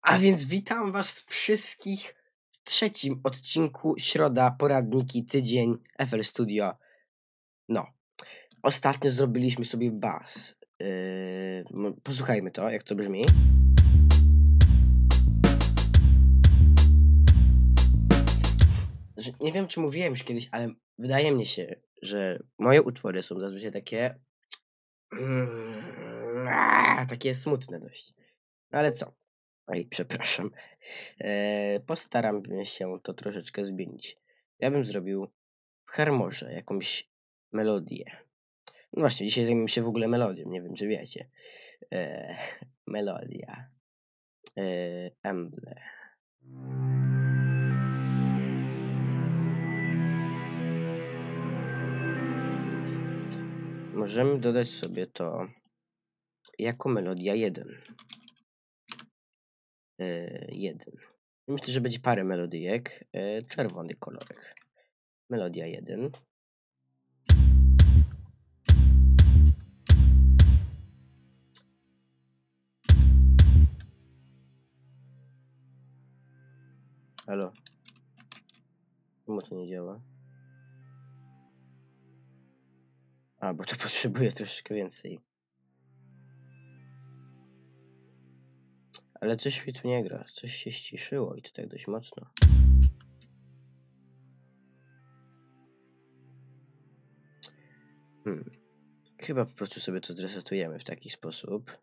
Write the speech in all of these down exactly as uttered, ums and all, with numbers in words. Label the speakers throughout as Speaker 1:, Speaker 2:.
Speaker 1: A więc witam was wszystkich w trzecim odcinku Środa, Poradniki, Tydzień, F L Studio. No, ostatnio zrobiliśmy sobie bas. Yy, posłuchajmy to, jak to brzmi. Nie wiem, czy mówiłem już kiedyś, ale wydaje mi się, że moje utwory są zazwyczaj takie... takie smutne dość. Ale co? Oj, przepraszam. Eee, postaram się to troszeczkę zmienić. Ja bym zrobił w Harmorze jakąś melodię. No właśnie, dzisiaj zajmiemy się w ogóle melodią, nie wiem czy wiecie. Eee, melodia. Eee, Emble. Możemy dodać sobie to jako melodia jeden. Eee, jeden. Myślę, że będzie parę melodyjek. Eee, czerwony kolorek. Melodia jeden. Halo? Czemu to nie działa? A, bo to potrzebuję troszeczkę więcej. Ale coś mi tu nie gra. Coś się ściszyło i to tak dość mocno. Hmm. Chyba po prostu sobie to zresetujemy w taki sposób.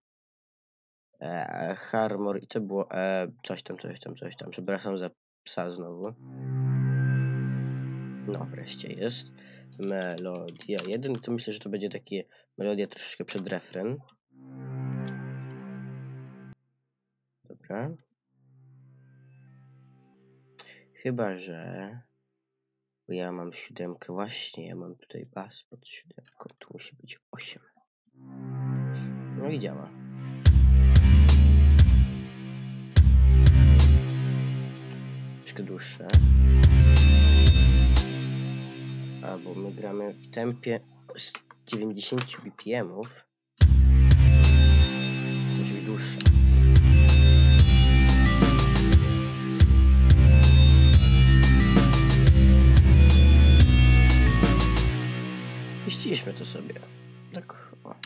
Speaker 1: Eee, Harmor i to było e, coś tam, coś tam, coś tam. Przepraszam za psa znowu. No, wreszcie jest. Melodia jeden. To myślę, że to będzie takie melodia troszeczkę przed refren. Dobra. Chyba, że... Bo ja mam siódemkę właśnie. Ja mam tutaj bas pod siódemką. Tu musi być osiem. No i działa. Troszkę dłuższe. A, bo my gramy w tempie z dziewięćdziesiąt B P M-ów. To musi być dłuższe. Puściliśmy to sobie. Tak. O.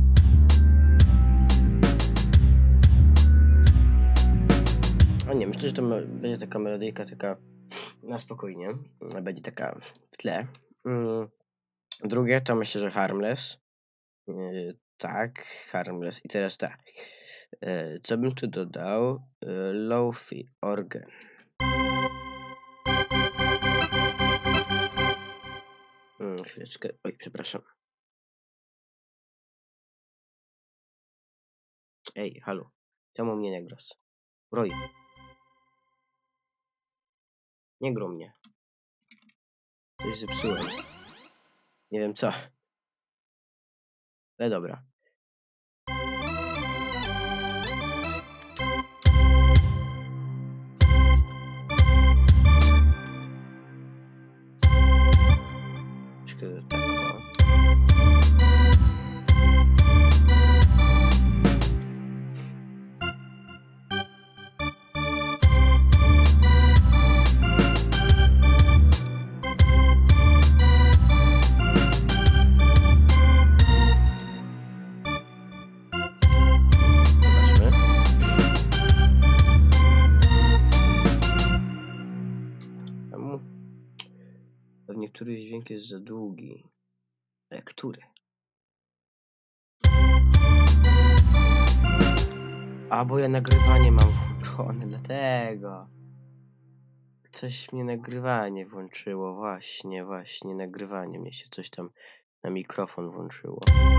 Speaker 1: A nie, myślę, że to będzie taka melodyjka taka na spokojnie. Będzie taka w tle. Mm. Drugie to myślę, że Harmless. Yy, tak, Harmless. I teraz tak. Yy, co bym tu dodał? Yy, Lo-fi organ. Yy, chwileczkę. Oj, przepraszam. Ej, halo. Czemu mnie nie grasz? Roy. Nie grą mnie. Coś zepsułem. Nie wiem co. Ale dobra. Troszkę tak o. Pewnie któryś dźwięk jest za długi. Ale który? A, bo ja nagrywanie mam włączone, dlatego. Coś mnie nagrywanie włączyło, właśnie, właśnie, nagrywanie mnie się coś tam na mikrofon włączyło.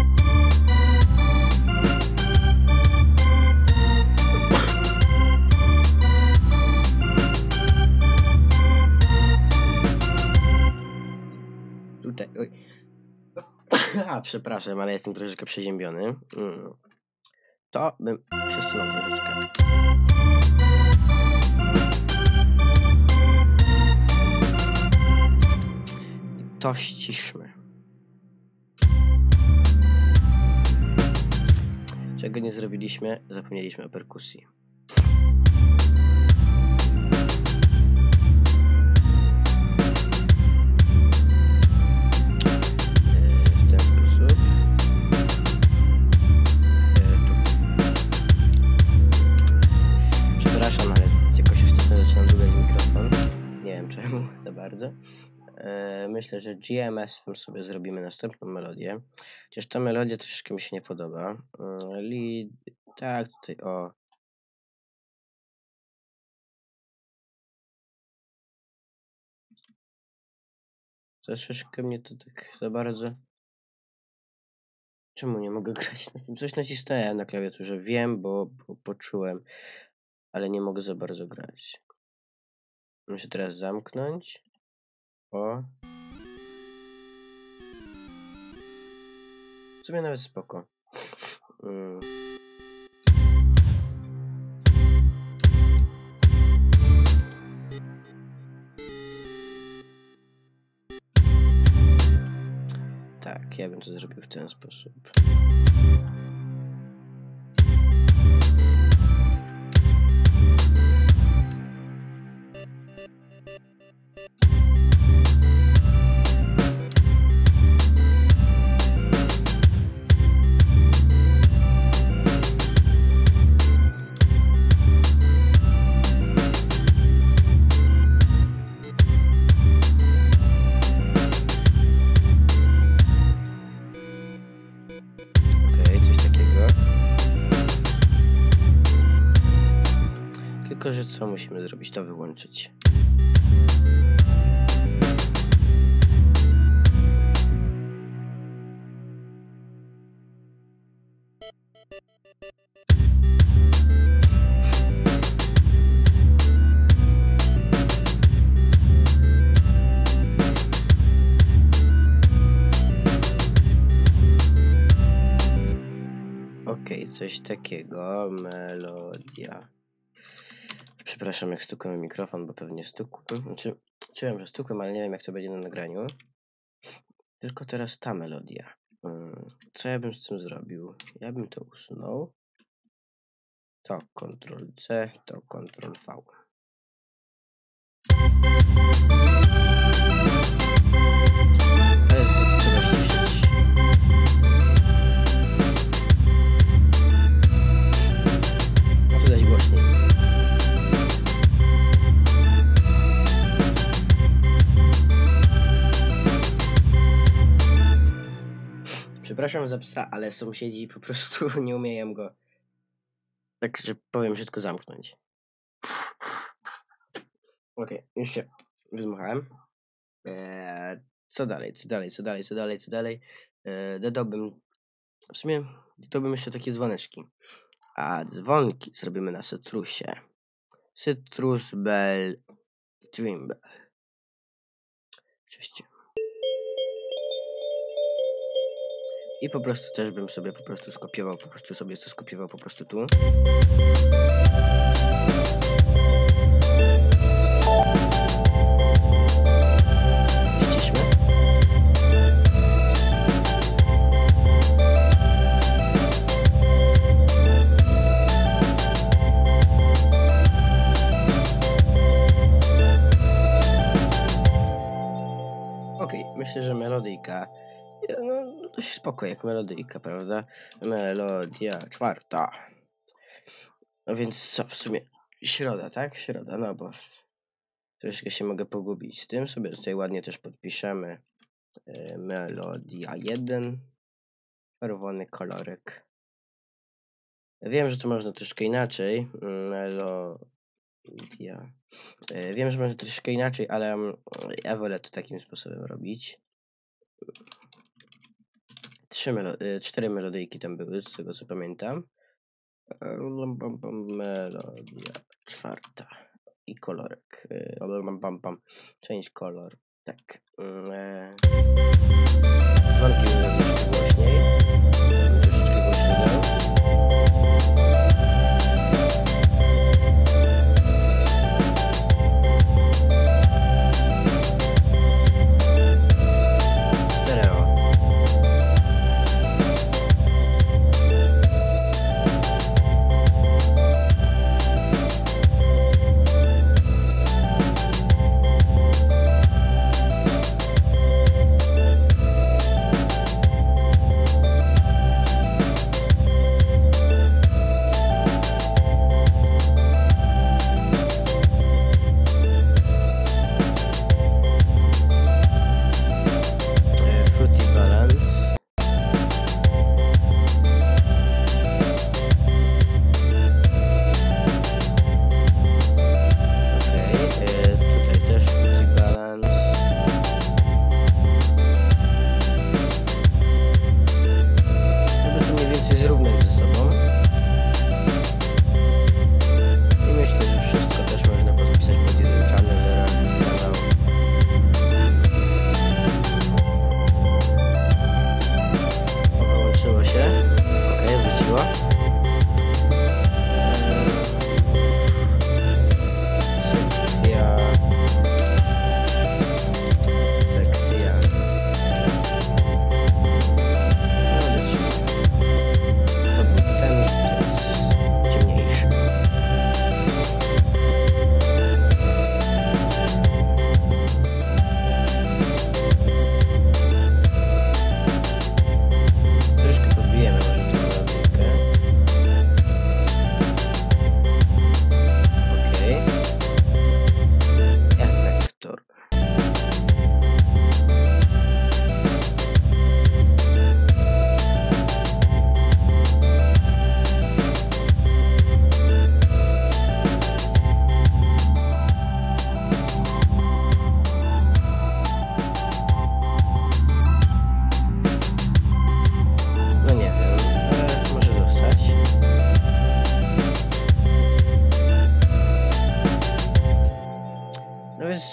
Speaker 1: Tutaj, oj. A, przepraszam, ale jestem troszeczkę przeziębiony. Mm. To bym przesunął troszeczkę. To ściszmy. Czego nie zrobiliśmy? Zapomnieliśmy o perkusji. bardzo. E, myślę, że G M S-em sobie zrobimy następną melodię. Chociaż ta melodia troszeczkę mi się nie podoba. E, lead, tak, tutaj o. Troszeczkę mnie to tak za bardzo... Czemu nie mogę grać na tym? Coś nacisnąłem na klawiaturze. Wiem, bo, bo poczułem, ale nie mogę za bardzo grać. Muszę teraz zamknąć. O. W sumie nawet spoko. Mm. Tak, ja bym to zrobił w ten sposób. Tylko, że co musimy zrobić? To wyłączyć. Okej, okay, coś takiego. Melodia. Przepraszam, jak stukłem mikrofon, bo pewnie stukłem. Znaczy, czułem, że stukłem, ale nie wiem, jak to będzie na nagraniu. Tylko teraz ta melodia. Co ja bym z tym zrobił? Ja bym to usunął. To kontrol C, to kontrol V. To jest to, co trzeba ściszyć. A tu dać głośniej. Przepraszam za psa, ale sąsiedzi po prostu nie umieją go, tak że powiem, brzydko zamknąć. Okej, okay, już się wzmuchałem. Eee, co dalej, co dalej, co dalej, co dalej, co dalej? Eee, dodałbym, w sumie dodałbym jeszcze takie dzwoneczki. A dzwonki zrobimy na cytrusie. Citrus Bell Dream Bell. Oczywiście. I po prostu też bym sobie po prostu skopiował, po prostu sobie to skopiował po prostu tu. Ściśmy. Okej, okay, myślę, że melodyjka no dość spoko jak melodyjka, prawda? Melodia czwarta. No więc co, w sumie środa, tak? Środa, no bo troszkę się mogę pogubić z tym. Sobie tutaj ładnie też podpiszemy e, melodia jeden. Czerwony kolorek. Wiem, że to można troszkę inaczej. Melodia. E, wiem, że można troszkę inaczej, ale ja wolę to takim sposobem robić. Trzy melo cztery melodyjki tam były, z tego co pamiętam. Melodia czwarta. I kolorek. Change color. Tak. Dzwonki będą troszeczkę głośniej. Troszeczkę głośniej dał.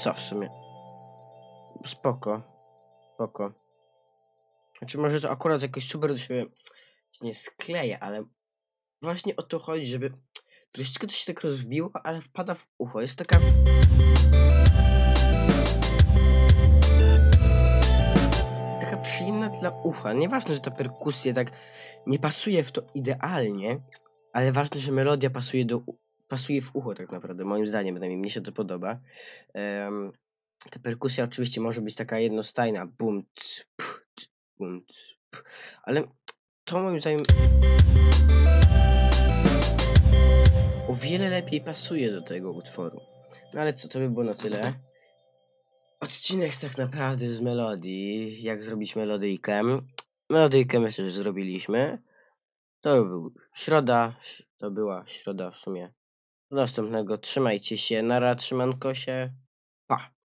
Speaker 1: co w sumie? Spoko. Spoko. Znaczy może to akurat jakoś super do siebie się nie skleja, ale właśnie o to chodzi, żeby troszeczkę to się tak rozbiło, ale wpada w ucho. Jest taka... Jest taka przyjemna dla ucha. Nieważne, że ta perkusja tak nie pasuje w to idealnie, ale ważne, że melodia pasuje do pasuje w ucho tak naprawdę. Moim zdaniem, przynajmniej mnie się to podoba. Um, ta perkusja oczywiście może być taka jednostajna. Bum, ts, pch, ts, bum, ts, pch. Ale to moim zdaniem o wiele lepiej pasuje do tego utworu. No ale co, to by było na tyle. Odcinek tak naprawdę z melodii, jak zrobić melodyjkę. Melodyjkę myślę, że zrobiliśmy. To był środa, to była środa w sumie. Do następnego, trzymajcie się, nara, trzymanko się.